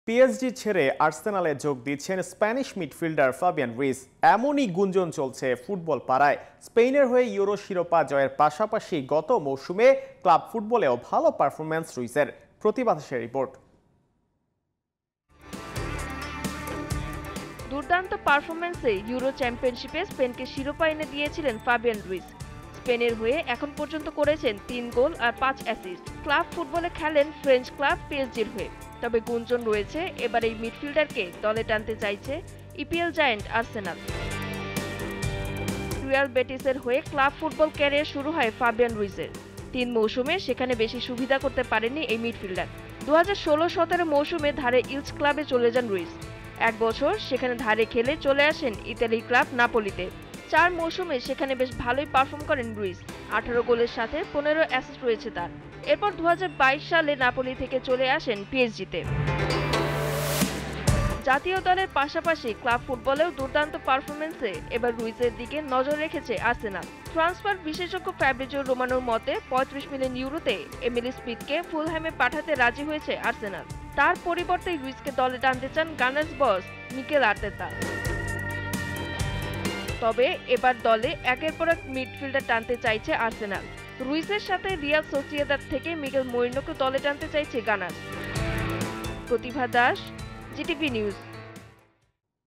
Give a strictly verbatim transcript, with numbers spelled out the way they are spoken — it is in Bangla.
পিএসজি ছেড়ে আর্সেনালে যোগ দিচ্ছেন স্প্যানিশ মিডফিল্ডার ফাবিয়ান রুইস। এমনই গুঞ্জন চলছে ফুটবল পাড়ায়। স্পেনের হয়ে ইউরো শিরোপা জয়ের পাশাপাশি গত মৌসুমে ক্লাব ফুটবলেও ভালো পারফরম্যান্স রুইসের। প্রতিবাদেশের রিপোর্ট। দুর্দান্ত পারফরম্যান্সে ইউরো চ্যাম্পিয়নশিপে স্পেনকে শিরোপা এনে দিয়েছিলেন ফাবিয়ান রুইস। স্পেনের হয়ে এখন পর্যন্ত করেছেন তিন গোল আর পাঁচ অ্যাসিস্ট। ক্লাব ফুটবলে খেলেন ফ্রেঞ্চ ক্লাব পিএসজির হয়ে। তবে গুঞ্জন রয়েছে এবার এই মিডফিল্ডারকে দলে টানতে চাইছে ইপিএল জায়ান্ট আর্সেনাল। রিয়াল বেটিসের হয়ে ক্লাব ফুটবল ক্যারিয়ার শুরু হয় ফাবিয়ান রুইসের। তিন মৌসুমে সেখানে বেশি সুবিধা করতে পারেননি এই মিডফিল্ডার। দু হাজার ষোলো সতেরো মৌসুমে ধারে ইলচ ক্লাবে চলে যান রুইস। এক বছর সেখানে ধারে খেলে চলে আসেন ইতালির ক্লাব নাপোলিতে। চার মৌসুমে সেখানে বেশ ভালোই পারফর্ম করেন রুইস। আঠারো গোলের সাথে পনেরো অ্যাসিস্ট রয়েছে তার। এরপর দু হাজার বাইশ সালে নাপোলি থেকে চলে আসেন পিএসজিতে। জাতীয় দলের পাশাপাশি ক্লাব ফুটবলেও দুর্দান্ত পারফরম্যান্সে এবার রুইসের দিকে নজর রেখেছে আর্সেনাল। ট্রান্সফার বিশেষজ্ঞ ফ্যাব্রিজিও রোমানোর মতে পঁয়ত্রিশ মিলিয়ন ইউরোতে এমিলি স্পিথকে ফুলহ্যামে পাঠাতে রাজি হয়েছে আর্সেনাল। তার পরিবর্তে রুইসকে দলে টানতে চান গানার্স বস মিকেল আর্তেতা। তবে এবার দলে একের পর এক মিডফিল্ডার টানতে চাইছে আর্সেনাল। রুইসের সাথে রিয়াল সোসিয়েদাদ থেকে মিকেল মরিনোকে দলে টানতে চাইছে Gunners. Pratibha Das, GTV news.